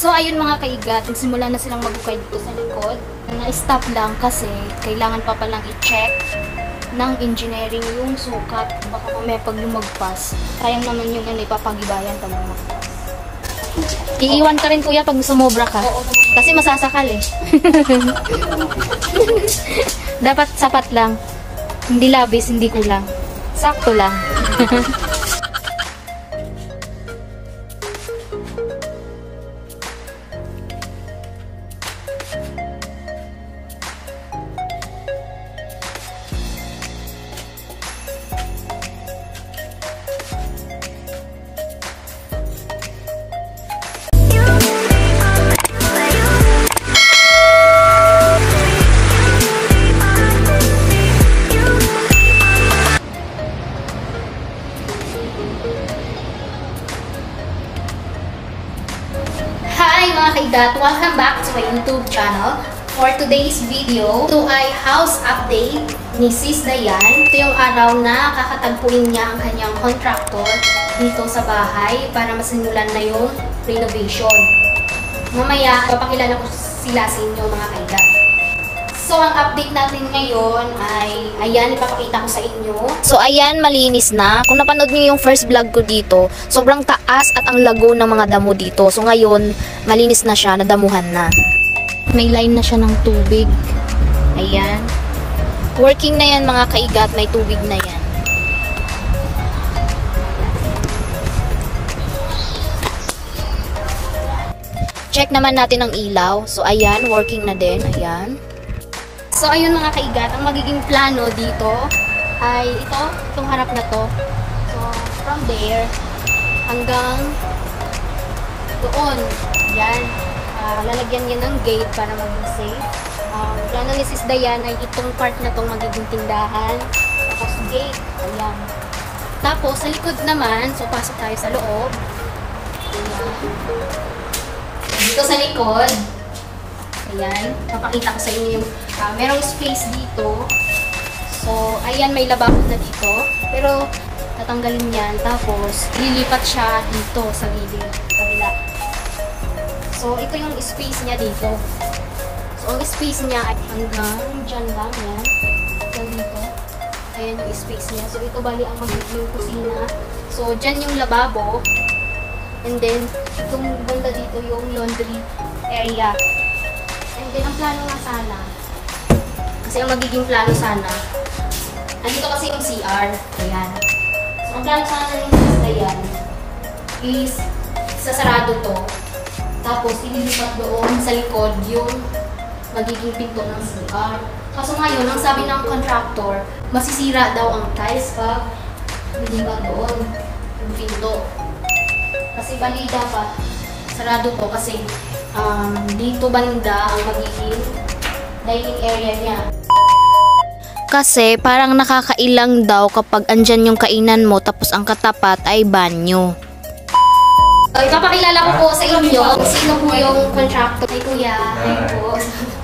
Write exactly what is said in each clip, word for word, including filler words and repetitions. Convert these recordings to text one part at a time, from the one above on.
So, ayun mga kaigat, nagsimula na silang magukay dito sa likod. Na-stop lang kasi kailangan pa palang i-check ng engineering yung sukat. Baka mamaya pag lumagpas, sayang naman yung ano, ipapagibayan pag lumagpas. Iiwan ka rin kuya pag sumobra ka. Kasi masasakal eh. Dapat sapat lang. Hindi labis, hindi kulang. Sakto lang. Mga kaigat, welcome back to my YouTube channel. For today's video, ito ay house update ni Sis Dayan. Ito yung araw na kakatagpuin niya ang kanyang contractor dito sa bahay para masimulan na yung renovation. Mamaya, papakilala ko sila sa inyo mga kaigat. So, ang update natin ngayon ay, ayan, ipapakita ko sa inyo. So, ayan, malinis na. Kung napanood niyo yung first vlog ko dito, sobrang taas at ang lago ng mga damo dito. So, ngayon, malinis na siya, nadamuhan na. May line na siya ng tubig. Ayan. Working na yan mga kaigat, may tubig na yan. Check naman natin ang ilaw. So, ayan, working na din. Ayan. So, ayun mga kaigat, ang magiging plano dito ay ito, itong harap na to. So, from there hanggang doon. Yan. Uh, lalagyan yan ng gate para maging safe. Um, plano ni Sis Dayan ay itong part na tong magiging tindahan. Tapos gate. Ayan. Tapos, sa likod naman, so pasok tayo sa loob. Ayan. Dito sa likod, ayan, papakita ko sa inyo yung uh, merong space dito. So, ayan, may lababo na dito. Pero, tatanggalin yan. Tapos, lilipat siya dito sa gilid. Kabila. So, ito yung space niya dito. So, ang space niya ay hanggang dyan lang. Yan. Hanggang dito. Ayan yung space niya. So, ito bali ang magiging kusina. So, dyan yung lababo. And then, itong banda dito yung laundry area. And then, ang plano nga sana, kasi ang magiging plano sana, andito kasi yung C R. Ayan. So, ang plano sana ng Dayan is, sasarado to. Tapos, ililipat doon sa likod yung magiging pinto ng C R. Kaso ngayon, ang sabi ng contractor, masisira daw ang tiles pag ililipat doon yung pinto. Kasi bali dapat, sarado to kasi Um, dito banda ang magiging dining area niya. Kasi parang nakakailang daw kapag andyan yung kainan mo tapos ang katapat ay banyo. So, ipapakilala ko po sa inyo kung sino po yung contractor. Ay kuya, ay po.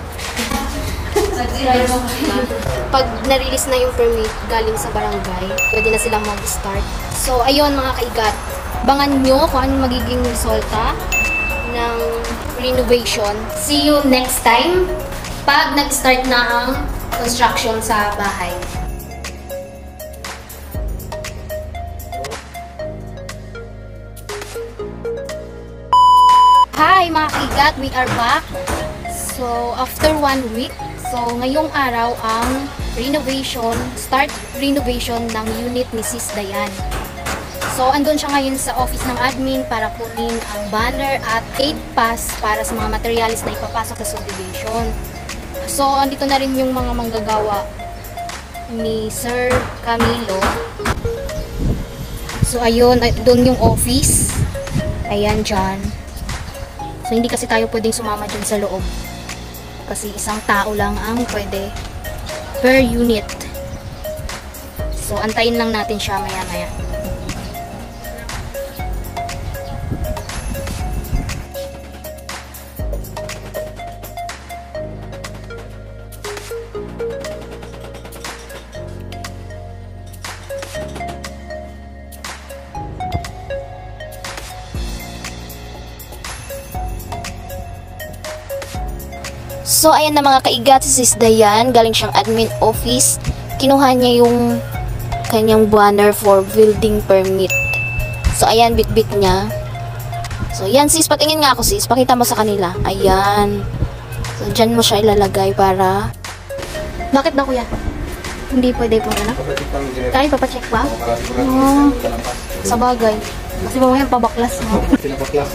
Pag na-release na yung permit galing sa barangay, pwede na silang mag-start. So, ayun mga kaigat, bangan nyo kung anong magiging resulta ng renovation. See you next time pag nag-start na ang construction sa bahay. Hi mga kaigat, we are back. So after one week, so ngayong araw ang renovation, start renovation ng unit ni Sis Dayan. So, andun siya ngayon sa office ng admin para kunin ang banner at gate pass para sa mga materials na ipapasok sa subdivision. So, andito na rin yung mga manggagawa ni Sir Camilo. So, ayun, doon yung office. Ayan, dyan. So, hindi kasi tayo pwedeng sumama dyan sa loob. Kasi isang tao lang ang pwede per unit. So, antayin lang natin siya maya-maya. So, ayan na mga kaigat, si Sis Dayan, galing siyang admin office. Kinuha niya yung kanyang banner for building permit. So, ayan, bit-bit niya. So, yan sis, patingin nga ako sis, pakita mo sa kanila. Ayan. So, dyan mo siya ilalagay para... Bakit daw kuya? Hindi pwede po na? Kaya papacheck ba? Oh, sa bagay. Kasi mamaya pabaklas mo. Pinapaklas.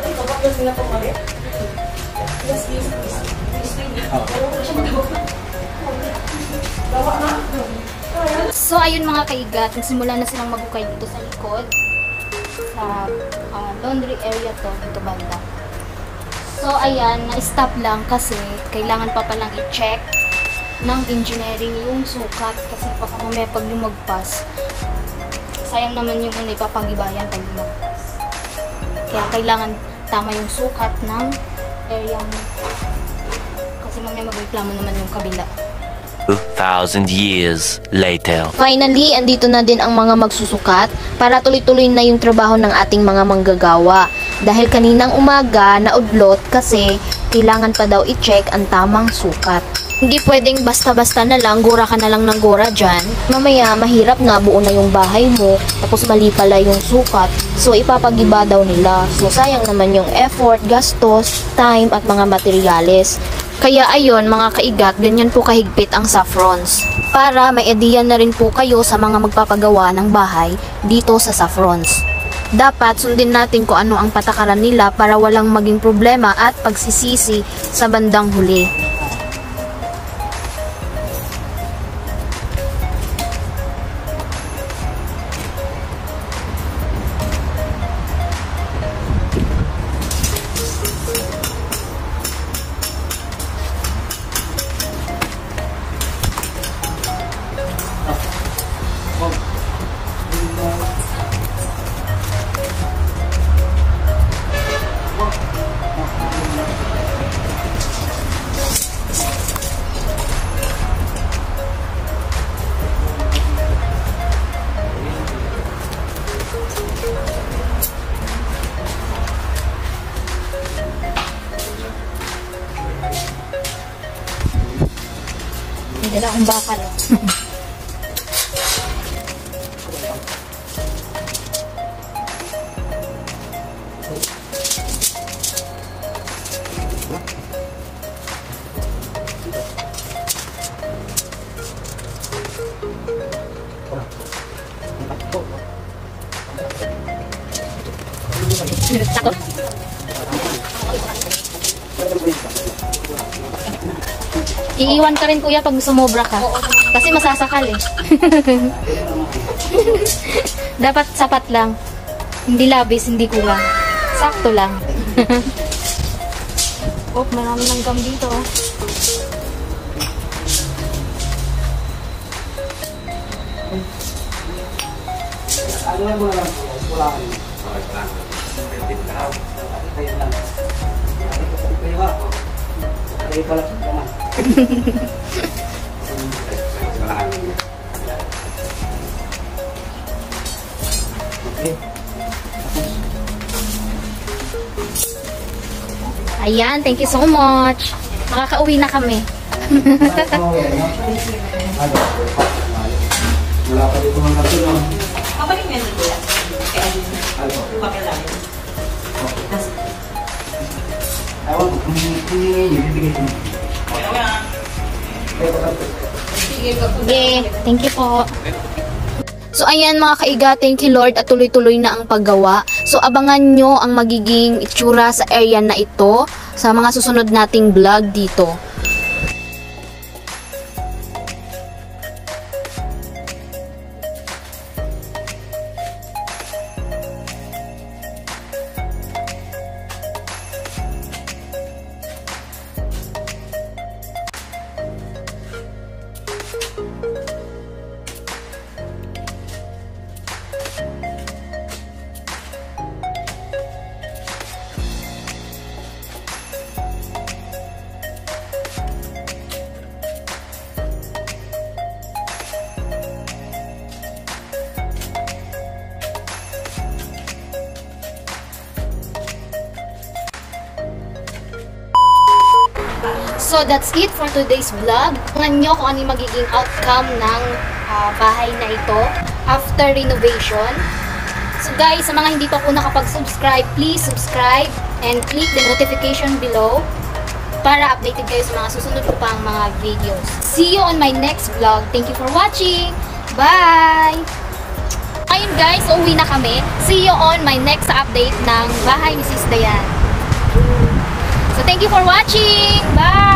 So, ayun mga kaigat, nagsimula na silang magukay dito sa likod. Sa uh, laundry area to, dito banda. So, ayan, na-stop lang kasi kailangan pa palang i-check ng engineering yung sukat kasi baka mamaya pag lumagpas, sayang naman yung una ipapagibayan pag lumagpas. Kaya kailangan tama yung sukat ng area mo. Kasi mamaya magreklamo naman yung kabila. two thousand years later. Finally, andito na din ang mga magsusukat para tuloy-tuloy na yung trabaho ng ating mga manggagawa. Dahil kaninang umaga, naudlot kasi kailangan pa daw i-check ang tamang sukat. Hindi pwedeng basta-basta na lang, gura ka na lang ng gura dyan. Mamaya, mahirap nga, buo na yung bahay mo, tapos mali pala yung sukat. So, ipapagiba daw nila. So, sayang naman yung effort, gastos, time, at mga materyales. Kaya ayun mga kaigat, ganyan po kahigpit ang saffrons. Para may ideya na rin po kayo sa mga magpapagawa ng bahay dito sa saffrons. Dapat sundin natin kung ano ang patakaran nila para walang maging problema at pagsisisi sa bandang huli. May dala akong bakal. Iiwan ka rin kuya pag sumobra ka. Kasi masasakal eh. Dapat sapat lang. Hindi labis, hindi kulang. Sakto lang. Oh, marami ng gum dito. Ano lang muna lang? Wala ka rin. Kayo lang. Kayo ka. Kayo pala. Kaman. Okay. Ayan, thank you so much. Makakauwi na kami. Wala pa dito mga kapit, no? Kapalik mo yan dito yan. Kaya Ano? yung papel namin. Ewan ko, kung hindi nyo, bibigay ko. Okay na yan. Okay, thank you po. So ayan mga kaiga, thank you Lord at tuloy-tuloy na ang paggawa. So abangan nyo ang magiging itsura sa area na ito sa mga susunod nating vlog dito. So that's it for today's vlog. Tingnan nyo kung ano yung magiging outcome ng ah, bahay na ito after renovation. So guys, sa mga hindi pa po nakapag-subscribe, please subscribe and click the notification below para updated kayo sa mga susunod ko pang mga videos. See you on my next vlog. Thank you for watching. Bye! Ayun guys, uuwi na kami. See you on my next update ng bahay ni Sis Dayan. So thank you for watching. Bye!